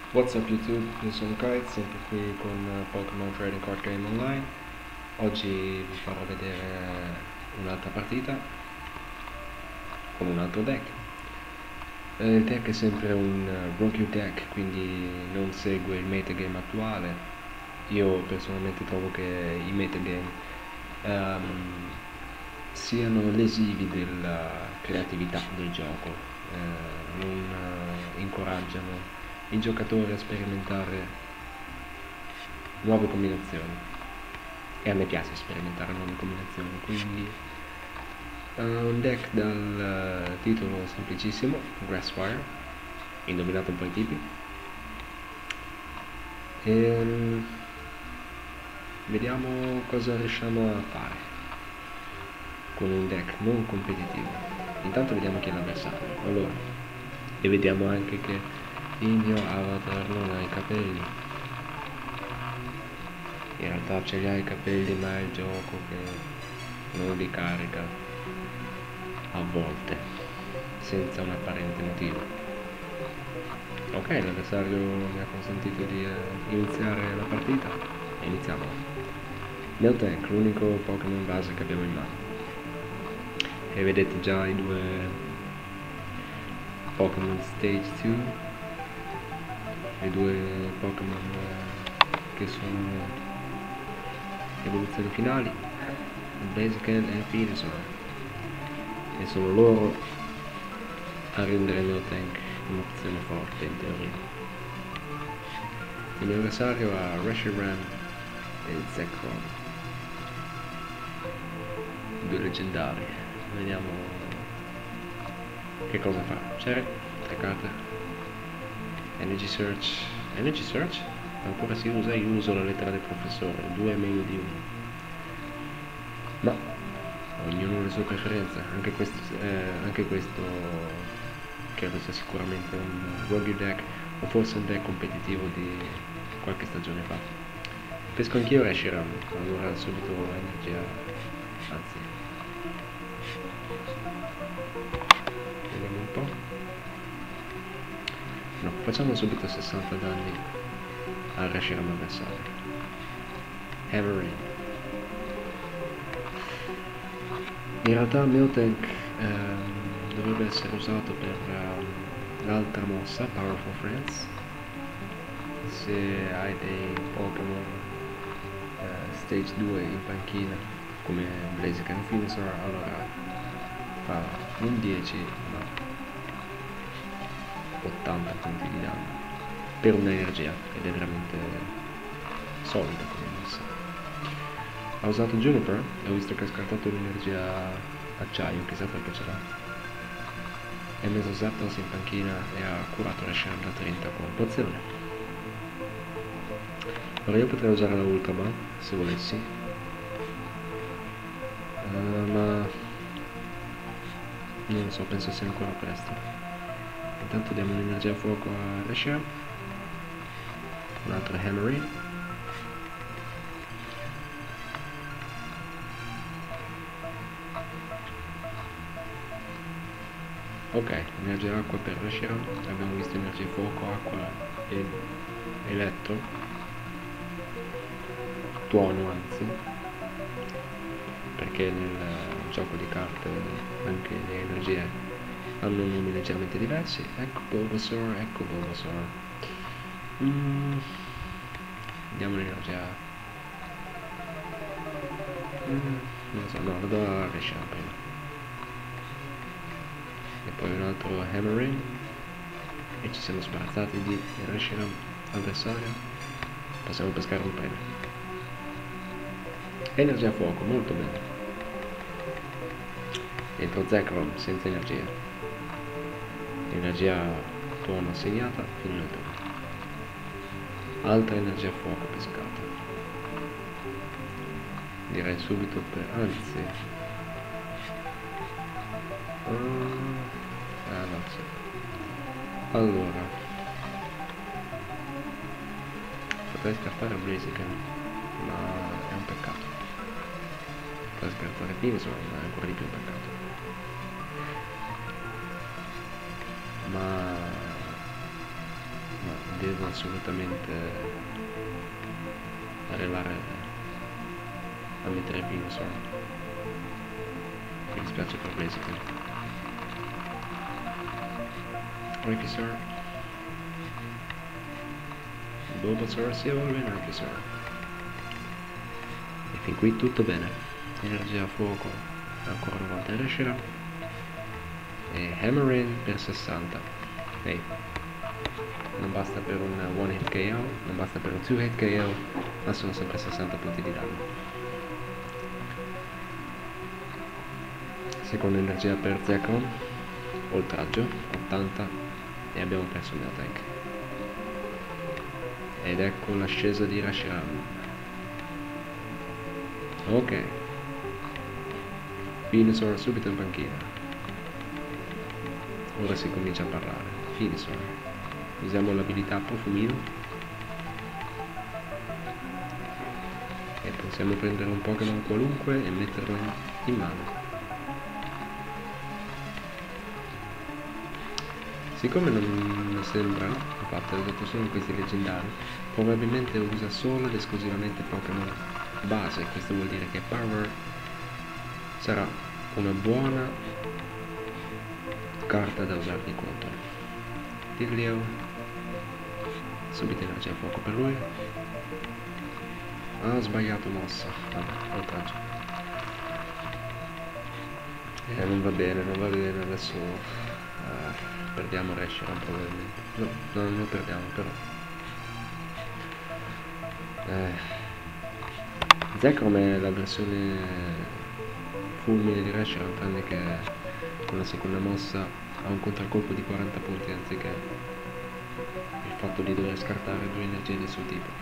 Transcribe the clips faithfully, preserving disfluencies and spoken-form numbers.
What's up YouTube, io sono Kite, sempre qui con uh, Pokémon Trading Card Game Online. Oggi vi farò vedere un'altra partita con un altro deck. Eh, il deck è sempre un uh, Rogue deck, quindi non segue il metagame attuale. Io personalmente trovo che i metagame um, siano lesivi della creatività del gioco, eh, non uh, incoraggiano i giocatori a sperimentare nuove combinazioni, e a me piace sperimentare nuove combinazioni, quindi uh, un deck dal uh, titolo semplicissimo, Grassfire, indovinate un po' i tipi, e um, vediamo cosa riusciamo a fare con un deck non competitivo. Intanto vediamo chi è l'avversario, allora, e vediamo anche che il mio avatar non ha i capelli. In realtà ce li ha i capelli, ma è il gioco che non li carica a volte, senza un apparente motivo. Ok, l'avversario mi ha consentito di uh, iniziare la partita e iniziamola. Miltank, l'unico Pokémon base che abbiamo in mano. E vedete già i due Pokémon Stage due, i due Pokémon che sono evoluzioni finali, Blaziken e Venusaur, e sono loro a rendere il mio tank un'opzione forte in teoria. Il mio avversario ha Reshiram e Zekrom, due leggendari. Vediamo che cosa fa. C'è tre carte. Energy Search. Energy Search? Ancora si usa? Io uso la lettera del professore, due è meglio di uno. Ma ognuno ha le sue preferenze, anche questo, eh, anche questo credo sia sicuramente un rogue deck, o forse un deck competitivo di qualche stagione fa. Pesco anch'io Reshiram, allora subito energia, anzi, vediamo un po'. No, facciamo subito sessanta danni al Reshiram avversario. Heavy Rain. In realtà il mio tank ehm, dovrebbe essere usato per ehm, l'altra mossa, Powerful Friends. Se hai dei Pokémon eh, Stage due in panchina, come Blaziken e Venusaur, allora fa un dieci, ma ottanta punti di danno per un'energia, ed è veramente solida come mossa. Ha usato Juniper e ho visto che ha scartato l'energia acciaio, chissà perché ce l'ha. E ha messo Zapdos in panchina e ha curato Reshiram da trenta con pozione. Ora io potrei usare la Ultra Ball se volessi, uh, ma non lo so, penso sia ancora presto. Intanto diamo un'energia a fuoco a Reshiram, un'altra Hammerine, ok, energia acqua per Reshiram, abbiamo visto energia fuoco, acqua e elettro, tuono anzi, perché nel gioco di carte anche le energie hanno nomi leggermente diversi. Ecco Bulbasaur, ecco Bulbasaur. Mm. Diamo l'energia. Mm. Non so, no, lo do a Reshiram prima. E poi un altro Hammerine. E ci siamo sbarazzati di Reshiram avversario. Possiamo pescare un premio. Energia a fuoco, molto bene. Dentro Zekrom senza energia. Energia tuono assegnata, fino al turno. Altra energia a fuoco pescata. Direi subito per... anzi... Uh, ah no, sì. Allora... potrei scartare Blaziken, ma è un peccato. Potrei scartare Venusaur, ma è ancora di più un peccato. Ma... no, devo assolutamente arrivare a mettere Venusaur. Mi dispiace per Blaziken. Ivysaur. Bulbasaur si evolve in Ivysaur. E fin qui tutto bene. Energia a fuoco ancora una volta Reshiram. E Hammerrain per sessanta. Ehi, non basta per un one hit K O, non basta per un two hit K O, ma sono sempre sessanta punti di danno. Seconda energia per Zekrom, oltraggio, ottanta, e abbiamo perso il Neotank. Ed ecco l'ascesa di Reshiram. Ok. Venusaur subito in panchina. Ora si comincia a parlare. Venusaur. Usiamo l'abilità Profumino. E possiamo prendere un Pokémon qualunque e metterlo in, in mano. Siccome non mi sembra, infatti ho usato solo questi leggendari, probabilmente usa solo ed esclusivamente Pokémon base. Questo vuol dire che Power sarà una buona carta da usargli contro. Diglio, subito energia a fuoco per lui. Ah, ho sbagliato mossa, vabbè, oltraggio. Eh, non va bene, non va bene, adesso uh, perdiamo Reshiram probabilmente. No, no, non lo perdiamo però. Eh, Zekrom è la versione fulmine di Reshiram, tranne che con la seconda mossa ha un contraccolpo di quaranta punti anziché il fatto di dover scartare due energie del suo tipo.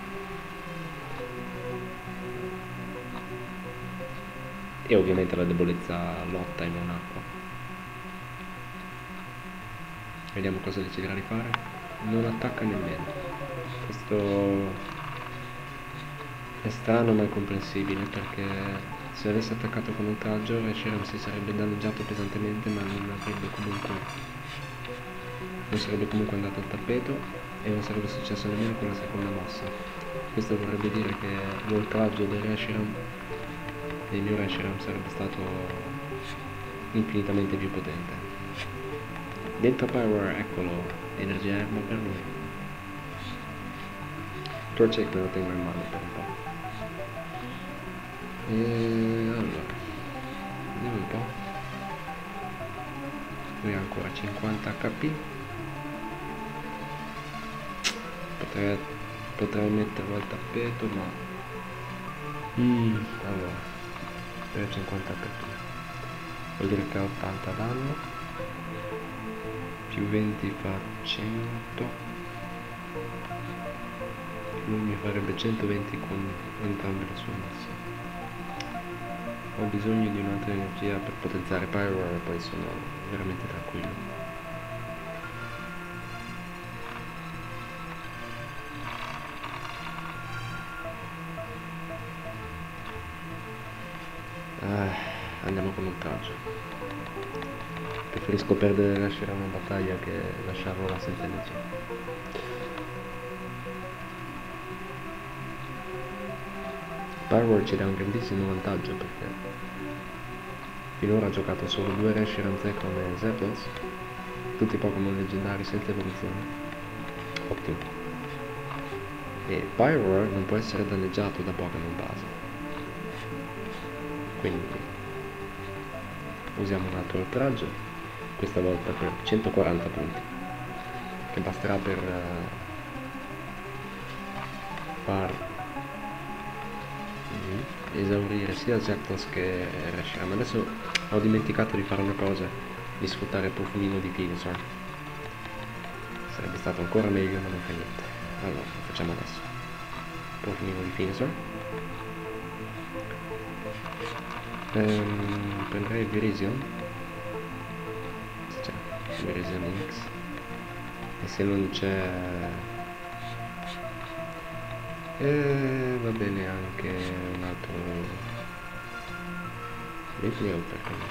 E ovviamente la debolezza lotta e non acqua. Vediamo cosa deciderà di fare. Non attacca nemmeno. Questo è strano ma è comprensibile, perché se avesse attaccato con oltraggio Reshiram si sarebbe danneggiato pesantemente, ma non avrebbe comunque non sarebbe comunque andato al tappeto e non sarebbe successo nemmeno con la seconda mossa. Questo vorrebbe dire che l'oltraggio del Reshiram del mio Reshiram sarebbe stato infinitamente più potente. Dentro Power, eccolo, energia erba per lui. Torchic me lo tengo in mano per un po'. E allora, vediamo un po'. Lui ha ancora cinquanta H P. Potrei, potrei metterlo al tappeto, ma mm, allora, per cinquanta H P vuol dire che ha ottanta danno, più venti fa cento. Lui mi farebbe centoventi con entrambe le sue mosse. Ho bisogno di un'altra energia per potenziare Pyro e poi sono veramente tranquillo. Ah, andiamo con oltraggio. Preferisco perdere Reshiram una battaglia che lasciarlo là senza energia. Power ci dà un grandissimo vantaggio perché finora ha giocato solo due Reshiram, Zekrom e Zapdos, tutti Pokémon leggendari senza evoluzione. Ottimo. E Pyroar non può essere danneggiato da Pokémon base, quindi usiamo un altro oltraggio, questa volta per centoquaranta punti, che basterà per uh, far esaurire sia Zapdos che Reshiram. Adesso ho dimenticato di fare una cosa, di sfruttare il profumino di Venusaur. Sarebbe stato ancora meglio, ma non fa niente. Allora, lo facciamo adesso. Profumino di Venusaur. Ehm, prenderei il Virizion. C'è il Virizion X. E se non c'è... E va bene anche un altro Litleo, perché no?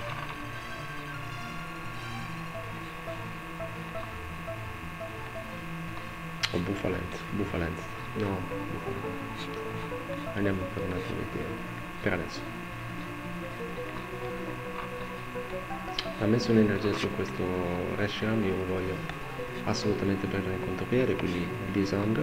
o Buffalent, Buffalent, no, Buffalent. Andiamo per un altro ritiro, per adesso. Ha messo un'energia su questo Reshiram, io voglio assolutamente prendere in contropiede, quindi Lisandro,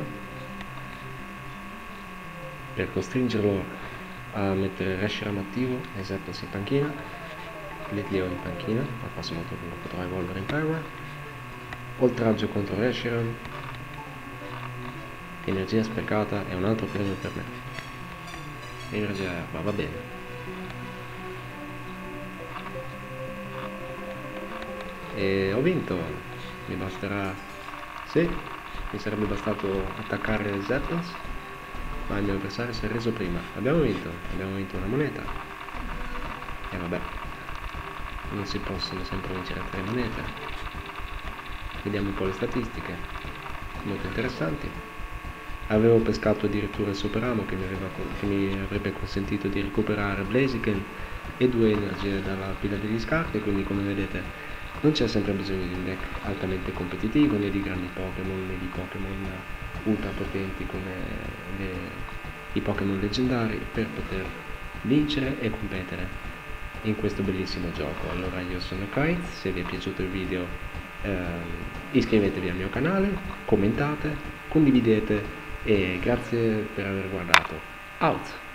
per costringerlo a mettere Reshiram attivo e Zapdos in panchina, Litleo in panchina, al prossimo turno potrà evolvere in Power, oltraggio contro Reshiram, energia sprecata e un altro premio per me. Energia erba, va bene. E ho vinto, mi basterà, sì, mi sarebbe bastato attaccare Zapdos, ma il mio avversario si è reso prima. Abbiamo vinto, abbiamo vinto una moneta. E vabbè, non si possono sempre vincere tre monete. Vediamo un po' le statistiche, molto interessanti. Avevo pescato addirittura il Super Amo che mi, aveva, che mi avrebbe consentito di recuperare Blaziken e due energie dalla pila degli scarti, quindi come vedete non c'è sempre bisogno di un deck altamente competitivo, né di grandi Pokémon, né di Pokémon ultra potenti come le, i Pokémon leggendari per poter vincere e competere in questo bellissimo gioco. Allora io sono Kite, se vi è piaciuto il video ehm, iscrivetevi al mio canale, commentate, condividete e grazie per aver guardato. Out!